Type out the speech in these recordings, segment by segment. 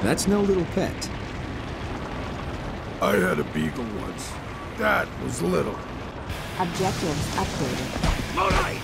That's no little pet. I had a beagle once. That was little. Objectives updated. Moleman!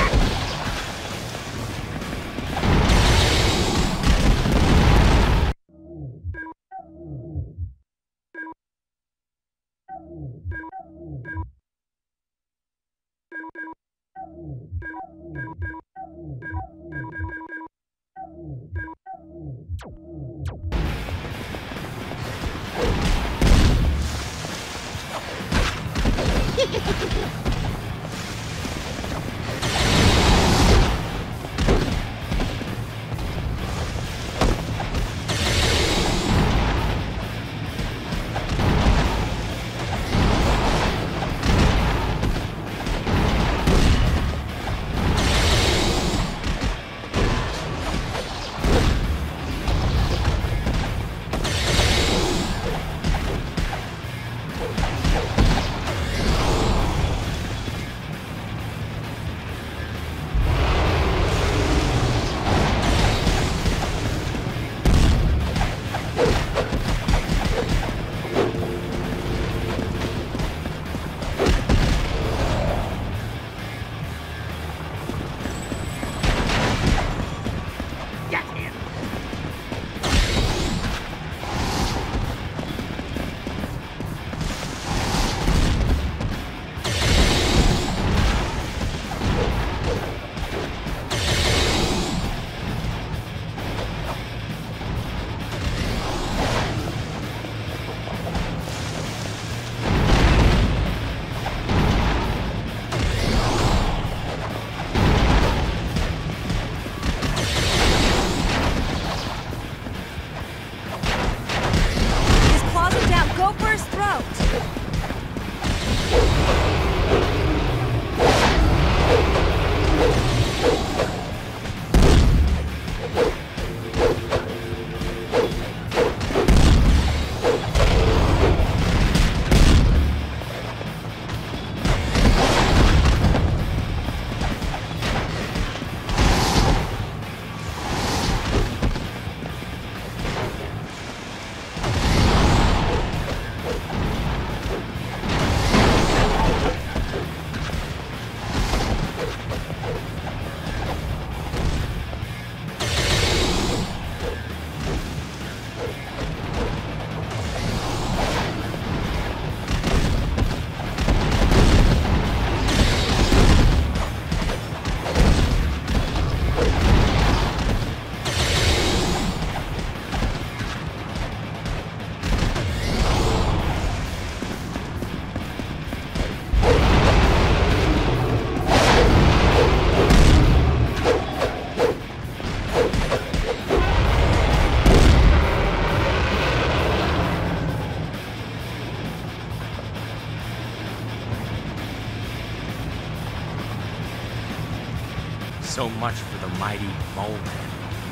So much for the mighty Moleman.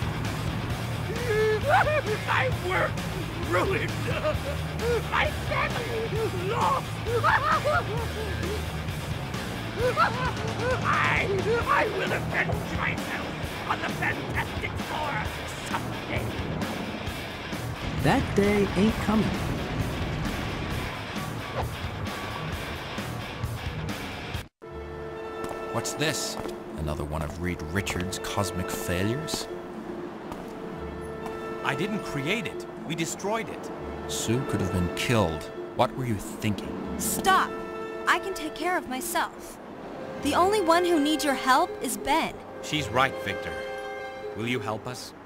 My work ruined. My family lost. I will avenge myself on the Fantastic Four someday. That day ain't coming. What's this? Another one of Reed Richards' cosmic failures? I didn't create it. We destroyed it. Sue could have been killed. What were you thinking? Stop! I can take care of myself. The only one who needs your help is Ben. She's right, Victor. Will you help us?